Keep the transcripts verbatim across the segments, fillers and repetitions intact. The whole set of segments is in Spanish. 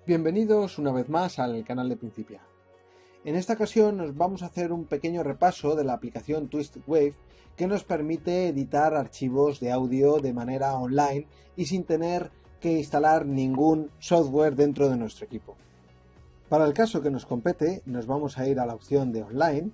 Bienvenidos una vez más al canal de Principia. En esta ocasión nos vamos a hacer un pequeño repaso de la aplicación Twisted Wave que nos permite editar archivos de audio de manera online y sin tener que instalar ningún software dentro de nuestro equipo. Para el caso que nos compete nos vamos a ir a la opción de online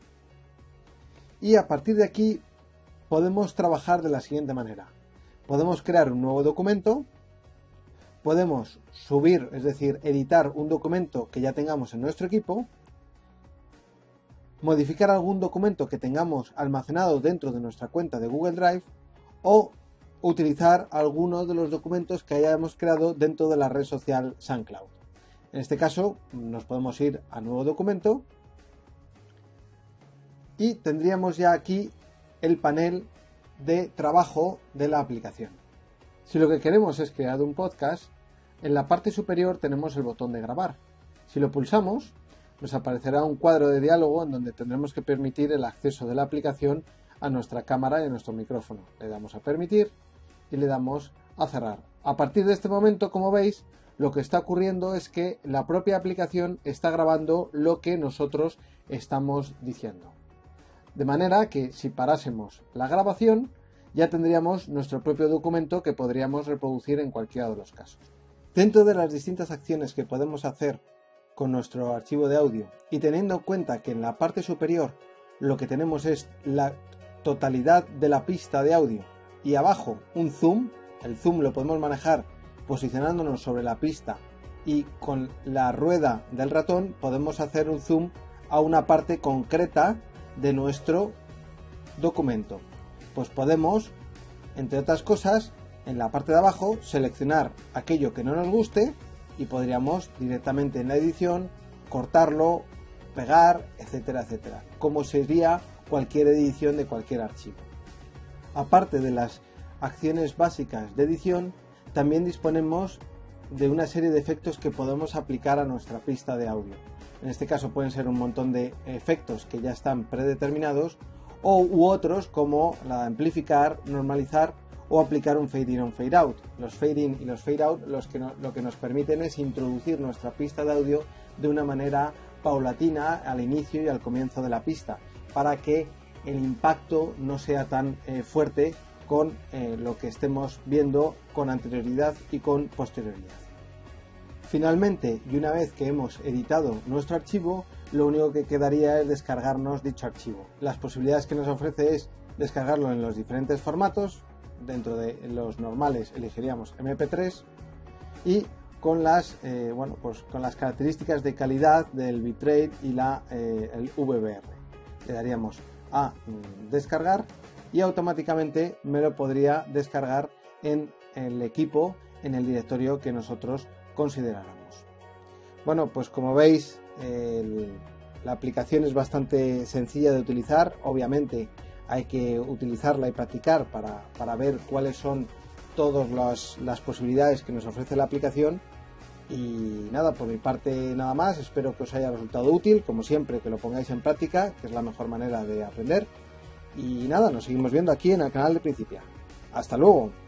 y a partir de aquí podemos trabajar de la siguiente manera. Podemos crear un nuevo documento. Podemos subir, es decir, editar un documento que ya tengamos en nuestro equipo, modificar algún documento que tengamos almacenado dentro de nuestra cuenta de Google Drive o utilizar alguno de los documentos que hayamos creado dentro de la red social SoundCloud. En este caso nos podemos ir a nuevo documento y tendríamos ya aquí el panel de trabajo de la aplicación. Si lo que queremos es crear un podcast, en la parte superior tenemos el botón de grabar. Si lo pulsamos, nos aparecerá un cuadro de diálogo en donde tendremos que permitir el acceso de la aplicación a nuestra cámara y a nuestro micrófono. Le damos a permitir y le damos a cerrar. A partir de este momento, como veis, lo que está ocurriendo es que la propia aplicación está grabando lo que nosotros estamos diciendo. De manera que si parásemos la grabación, ya tendríamos nuestro propio documento que podríamos reproducir en cualquiera de los casos. Dentro de las distintas acciones que podemos hacer con nuestro archivo de audio y teniendo en cuenta que en la parte superior lo que tenemos es la totalidad de la pista de audio y abajo un zoom, el zoom lo podemos manejar posicionándonos sobre la pista y con la rueda del ratón podemos hacer un zoom a una parte concreta de nuestro documento. Pues podemos, entre otras cosas, en la parte de abajo seleccionar aquello que no nos guste y podríamos directamente en la edición cortarlo, pegar, etcétera, etcétera, como sería cualquier edición de cualquier archivo. Aparte de las acciones básicas de edición, también disponemos de una serie de efectos que podemos aplicar a nuestra pista de audio. En este caso pueden ser un montón de efectos que ya están predeterminados o u otros como la de amplificar, normalizar o aplicar un fade in o un fade out. Los fade in y los fade out los que no, lo que nos permiten es introducir nuestra pista de audio de una manera paulatina al inicio y al comienzo de la pista para que el impacto no sea tan eh, fuerte con eh, lo que estemos viendo con anterioridad y con posterioridad. Finalmente, y una vez que hemos editado nuestro archivo, lo único que quedaría es descargarnos dicho archivo. Las posibilidades que nos ofrece es descargarlo en los diferentes formatos. Dentro de los normales elegiríamos eme pe tres y con las eh, bueno pues con las características de calidad del bitrate y la eh, el ve be erre. Le daríamos a mm, descargar y automáticamente me lo podría descargar en el equipo en el directorio que nosotros consideráramos. Bueno, pues como veis el, la aplicación es bastante sencilla de utilizar. Obviamente hay que utilizarla y practicar para, para ver cuáles son todas las, las posibilidades que nos ofrece la aplicación. Y nada, por mi parte nada más, espero que os haya resultado útil, como siempre que lo pongáis en práctica, que es la mejor manera de aprender. Y nada, nos seguimos viendo aquí en el canal de Principia. ¡Hasta luego!